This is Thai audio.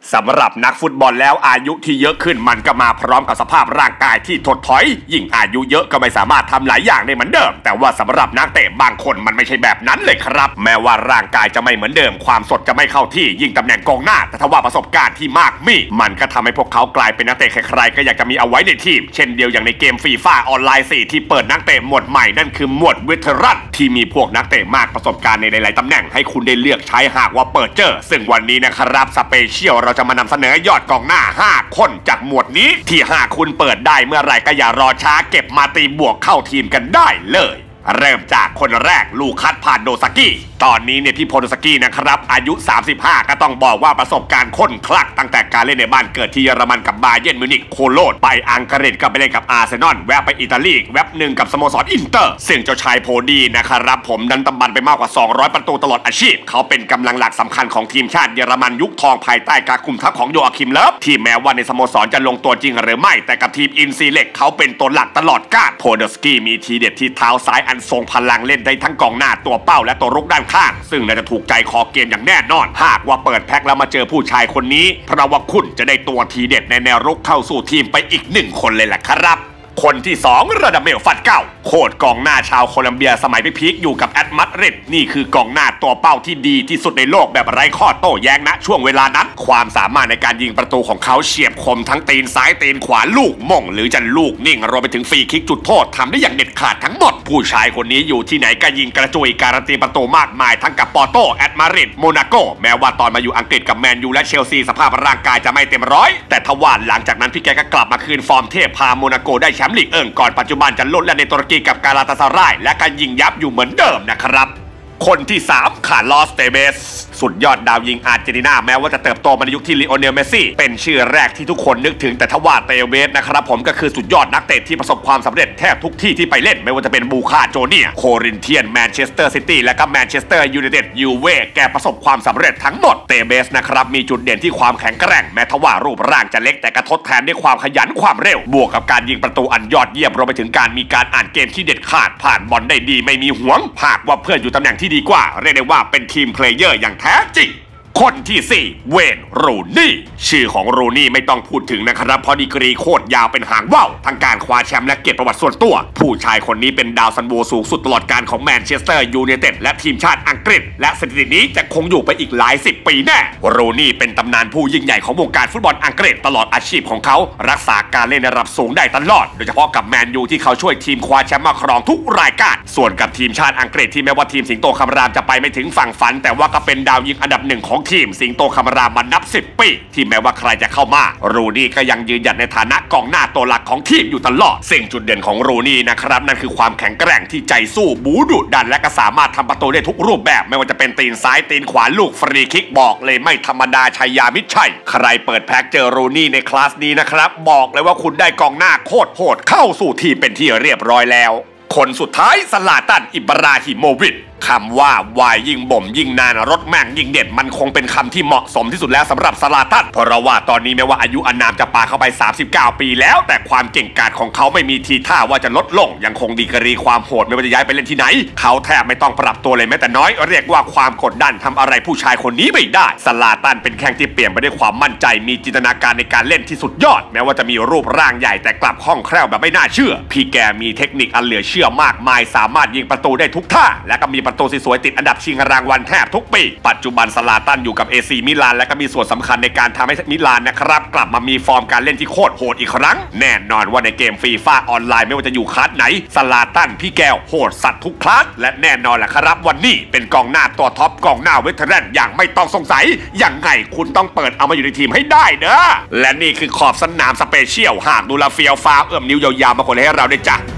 สำหรับนักฟุตบอลแล้วอายุที่เยอะขึ้นมันก็มาพร้อมกับสภาพร่างกายที่ถดถอยยิ่งอายุเยอะก็ไม่สามารถทำหลายอย่างได้เหมือนเดิมแต่ว่าสำหรับนักเตะบางคนมันไม่ใช่แบบนั้นเลยครับแม้ว่าร่างกายจะไม่เหมือนเดิมความสดจะไม่เข้าที่ยิ่งตำแหน่งกองหน้าแต่ถ้าว่าประสบการณ์ที่มากมีมันก็ทำให้พวกเขากลายเป็นนักเตะใครๆก็อยากจะมีเอาไว้ในทีมเช่นเดียวอย่างในเกมฟีฟ่าออนไลน์4ที่เปิดนักเตะหมวดใหม่นั่นคือหมวดเวเทรันที่มีพวกนักเตะมากประสบการณ์ในหลายๆตำแหน่งให้คุณได้เลือกใช้หากว่าเปิดเจอซึ่งวันนี้นะครับสเปเชียลเราจะมานำเสนอยอดกองหน้า5คนจากหมวดนี้ที่หากคุณเปิดได้เมื่อไหร่ก็อย่ารอช้าเก็บมาตีบวกเข้าทีมกันได้เลยเริ่มจากคนแรกลูคัสพาโดซากิตอนนี้เนี่ยพี่โพโดซากินะครับอายุ35ก็ต้องบอกว่าประสบการณ์ข้นคลักตั้งแต่การเล่นในบ้านเกิดที่เยอรมันกับบาเยิร์นมิวนิกโคโลนไปอังกฤษก็ไปเล่นกับอาร์เซนอลแวะไปอิตาลีแวบหนึ่งกับสโมสรอินเตอร์ซึ่งเจ้าชายโพดีนะครับผมดันตำบันไปมากกว่า200ประตูตลอดอาชีพเขาเป็นกำลังหลักสำคัญของทีมชาติเยอรมันยุคทองภายใต้การคุมทัพของโยอาคิมเลิฟที่แม้ว่าในสโมสรจะลงตัวจริงหรือไม่แต่กับทีมอินซีเล็กเขาเป็นตัวหลักตลอดกาลโพโดซากิมีทีเด็ดที่เท้าซ้ายอันทรงพลังเล่นได้ทั้งกองหน้าตัวเป้าและตัวรุกด้านข้างซึ่งน่าจะถูกใจคอเกมอย่างแน่นอนหากว่าเปิดแพ็คแล้วมาเจอผู้ชายคนนี้เพราะว่าคุณจะได้ตัวทีเด็ดในแนวรุกเข้าสู่ทีมไปอีก1คนเลยแหละครับคนที่2ระดับเมลฟัดเก้าโคตรกองหน้าชาวโคลัมเบียสมัยพีคอยู่กับแอตมาดริดนี่คือกองหน้าตัวเป้าที่ดีที่สุดในโลกแบบไร้ข้อโต้แย้งนะช่วงเวลานั้นความสามารถในการยิงประตูของเขาเฉียบคมทั้งตีนซ้ายตีนขวาลูกม่งหรือจะลูกนิ่งรวมไปถึงฟรีคิกจุดโทษทำได้อย่างเด็ดขาดทั้งหมดผู้ชายคนนี้อยู่ที่ไหนก็ยิงกระจุยการันตีประตูมากมายทั้งกับปอร์โตแอตมาดริดโมนาโกแม้ว่าตอนมาอยู่อังกฤษกับแมนยูและเชลซีสภาพร่างกายจะไม่เต็มร้อยแต่ทว่าหลังจากนั้นพี่แกก็กลับมาคืนฟอร์มเทพพาโมนาโกได้แชมป์ลีกก่อนปัจจุบันจะลดและในตุรกีกับกาลาตาซารายและการยิงยับอยู่เหมือนเดิมนะครับคนที่3คาร์ลอสเตเบสสุดยอดดาวยิงอาร์เจนตินาแม้ว่าจะเติบโตมาในยุคที่ลิโอเนลเมสซี่เป็นชื่อแรกที่ทุกคนนึกถึงแต่ทว่าเตเบสนะครับผมก็คือสุดยอดนักเตะที่ประสบความสำเร็จแทบทุกที่ที่ไปเล่นไม่ว่าจะเป็นบูคาโจเนียโครินเทียนแมนเชสเตอร์ซิตี้และก็แมนเชสเตอร์ยูไนเต็ดยูเว่แกประสบความสำเร็จทั้งหมดเตเบสนะครับมีจุดเด่นที่ความแข็งแกร่งแม้ทว่ารูปร่างจะเล็กแต่กระทดแทนด้วยความขยันความเร็วบวกกับการยิงประตูอันยอดเยี่ยมรวมไปถึงการมีการอ่านเกมที่เด็ดขาดผ่านบอลได้ดีไม่มีหวงหากว่าเพื่อนอยู่ตำแหน่งที่ดีกว่าเรียกได้ว่าเป็นทีมเพลเยอร์อย่างแท้จริงคนที่4เวนรูนี่ชื่อของรูนี่ไม่ต้องพูดถึงนะครับเพราะดีกรีโคตรยาวเป็นหางว่าวทั้งการคว้าแชมป์และเกียรติประวัติส่วนตัวผู้ชายคนนี้เป็นดาวซันโวสูงสุดตลอดการของแมนเชสเตอร์ยูไนเต็ดและทีมชาติอังกฤษและสถิตินี้จะคงอยู่ไปอีกหลาย10 ปีแน่รูนี่เป็นตำนานผู้ยิ่งใหญ่ของวงการฟุตบอลอังกฤษตลอดอาชีพของเขารักษาการเล่นในระดับสูงได้ตลอดโดยเฉพาะกับแมนยูที่เขาช่วยทีมคว้าแชมป์มาครองทุกรายการส่วนกับทีมชาติอังกฤษที่แม้ว่าทีมสิงโตคำรามจะไปไม่ถึงฝั่งฝันแต่ว่าก็เป็นดาวยิงอันดับ1ของทีมสิงโตคำรามมานับ10 ปีที่แม้ว่าใครจะเข้ามารูนี่ก็ยังยืนหยัดในฐานะกองหน้าตัวหลักของทีมอยู่ตลอดสิ่งจุดเด่นของรูนี่นะครับนั่นคือความแข็งแกร่งที่ใจสู้บู๊ดุดันและก็สามารถทำประตูได้ทุกรูปแบบไม่ว่าจะเป็นตีนซ้ายตีนขวาลูกฟรีคิกบอกเลยไม่ธรรมดาชัยยามิตรชัยใครเปิดแพ็คเจอรูนี่ในคลาสนี้นะครับบอกเลยว่าคุณได้กองหน้าโคตรโหดเข้าสู่ทีมเป็นที่เรียบร้อยแล้วคนสุดท้ายซลาตันอิบราฮิโมวิชคำว่าวายยิ่งบ่มยิ่งนานรถแม่งยิ่งเด็ดมันคงเป็นคำที่เหมาะสมที่สุดแล้วสำหรับซลาตันเพราะว่าตอนนี้แม้ว่าอายุอานามจะปาเข้าไป39 ปีแล้วแต่ความเก่งกาจของเขาไม่มีทีท่าว่าจะลดลงยังคงดีกรีความโหดไม่ว่าจะย้ายไปเล่นที่ไหนเขาแทบไม่ต้องปรับตัวเลยแม้แต่น้อยเรียกว่าความกดดันทำอะไรผู้ชายคนนี้ไม่ได้ซลาตันเป็นแข้งที่เปลี่ยนไปด้วยความมั่นใจมีจินตนาการในการเล่นที่สุดยอดแม้ว่าจะมีรูปร่างใหญ่แต่กลับคล่องแคล่วแบบไม่น่าเชื่อพี่แกมีเทคนิคอันเหลือเชื่อมากมายสามารถยิงประตูได้ทุกท่าและก็มีประตูสวยๆติดอันดับชิงรางวัลแทบทุกปีปัจจุบันซลาตันอยู่กับเอซีมิลานและก็มีส่วนสำคัญในการทำให้มิลานนะครับกลับมามีฟอร์มการเล่นที่โคตรโหดอีกครั้งแน่นอนว่าในเกมฟีฟ่าออนไลน์ไม่ว่าจะอยู่คลาสไหนซลาตันพี่แก้วโหดสัตว์ทุกคลาสและแน่นอนแหละครับวันนี้เป็นกองหน้าตัวท็อปกองหน้าเวเทอรันอย่างไม่ต้องสงสัยยังไงคุณต้องเปิดเอามาอยู่ในทีมให้ได้เด้อและนี่คือขอบสนามสเปเชียลหากดูแลเฟียวฟ้าเอื้อมนิ้วยาวๆมาคนให้เราได้จ้ะ